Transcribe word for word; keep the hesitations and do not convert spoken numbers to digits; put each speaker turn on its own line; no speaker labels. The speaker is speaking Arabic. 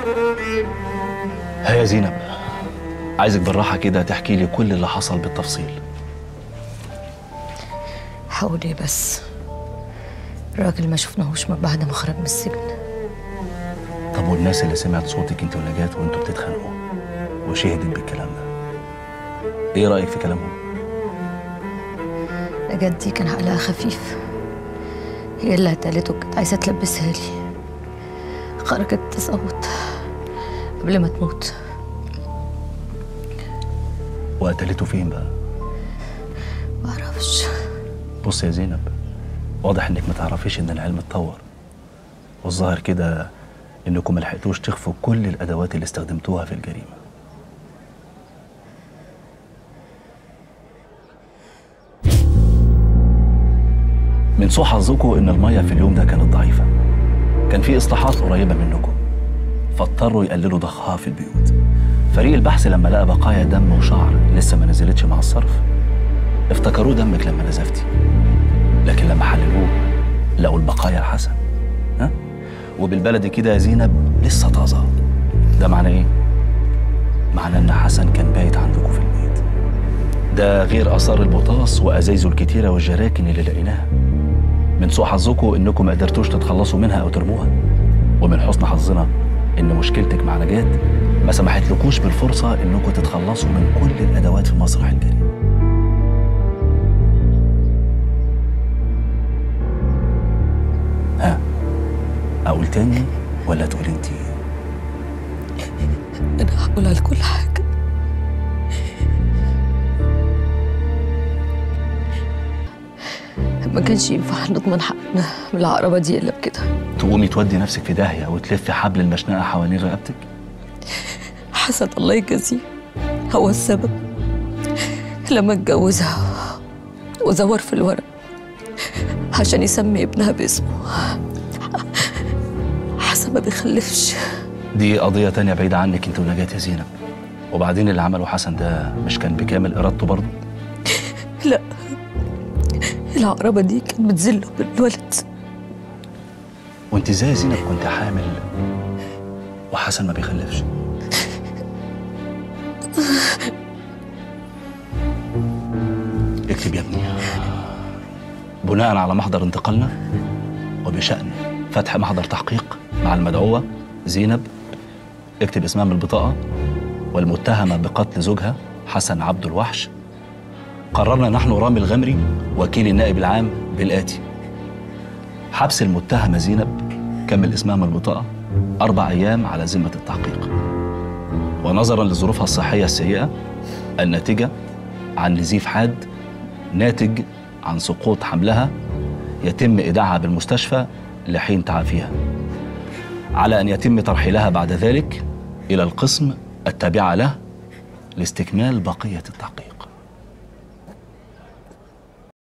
ها يا زينب، عايزك بالراحة كده تحكي لي كل اللي حصل بالتفصيل.
حاولي بس، الراجل ما شفناهوش من بعد ما خرج من السجن.
طب والناس اللي سمعت صوتك انت ونجاة وانتوا بتتخانقوا وشهدت بالكلام ده، ايه رأيك في كلامهم؟
نجاة دي كان عقلها خفيف، هي اللي قتلته، كانت عايزة تلبسها لي. خرجت تصوت قبل ما تموت.
وقتلته فين بقى؟
معرفش.
بص يا زينب، واضح انك ما تعرفيش ان العلم اتطور، والظاهر كده انكم ما لحقتوش تخفوا كل الادوات اللي استخدمتوها في الجريمه. من سوء حظكم ان الميه في اليوم ده كانت ضعيفه، كان في اصلاحات قريبه منكم فاضطروا يقللوا ضخها في البيوت. فريق البحث لما لقى بقايا دم وشعر لسه ما نزلتش مع الصرف افتكروه دمك لما نزفتي، لكن لما حللوه لقوا البقايا الحسن. ها؟ وبالبلدي كده يا زينب لسه طازه. ده معناه ايه؟ معناه ان حسن كان بايت عندكم في البيت. ده غير اثار البطاس وازايزه الكتيره والجراكن اللي لقيناها. من سوء حظكم انكم ما قدرتوش تتخلصوا منها او ترموها، ومن حسن حظنا ان مشكلتك مع نجاة ما سمحتلكوش بالفرصه انكم تتخلصوا من كل الادوات في مسرح الجريمه. ها، اقول تاني ولا تقولي انتي؟
انا هقول على كل حاجه. ما كانش ينفع نضمن حقنا من العقربه دي الا بكده.
تقومي تودي نفسك في داهيه وتلفي حبل المشنقه حوالين رقبتك؟
حسن الله يجازيه هو السبب. لما اتجوزها وزور في الورق عشان يسمي ابنها باسمه. حسن ما بيخلفش.
دي قضيه تانية بعيده عنك انت ونجاة يا زينب. وبعدين اللي عمله حسن ده مش كان بكامل ارادته برضه؟
لا، العقربه دي كانت بتذله بالولد.
وانت ازاي يا زينب كنت حامل وحسن ما بيخلفش؟ اكتب يا ابني، بناء على محضر انتقالنا وبشأن فتح محضر تحقيق مع المدعوة زينب، اكتب اسمها من البطاقة والمتهمة بقتل زوجها حسن عبد الوحش. قررنا نحن رامي الغمري وكيل النائب العام بالآتي: حبس المتهمة زينب، كمل اسمها من البطاقة، أربع أيام على ذمة التحقيق. ونظراً لظروفها الصحية السيئة الناتجة عن نزيف حاد ناتج عن سقوط حملها، يتم إيداعها بالمستشفى لحين تعافيها، على أن يتم ترحيلها بعد ذلك إلى القسم التابع له لاستكمال بقية التحقيق.